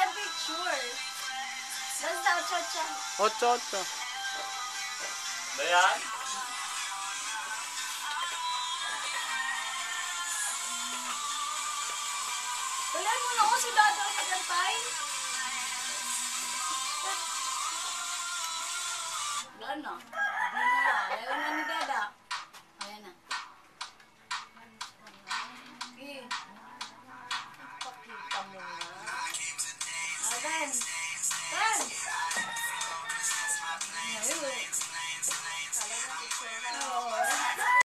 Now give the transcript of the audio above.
tayo picture. Basta, cha-cha. 8-8. Ba yan? Tuloy mo na ako si Dado nagantay. Wala na. Hindi na. Ayaw na ni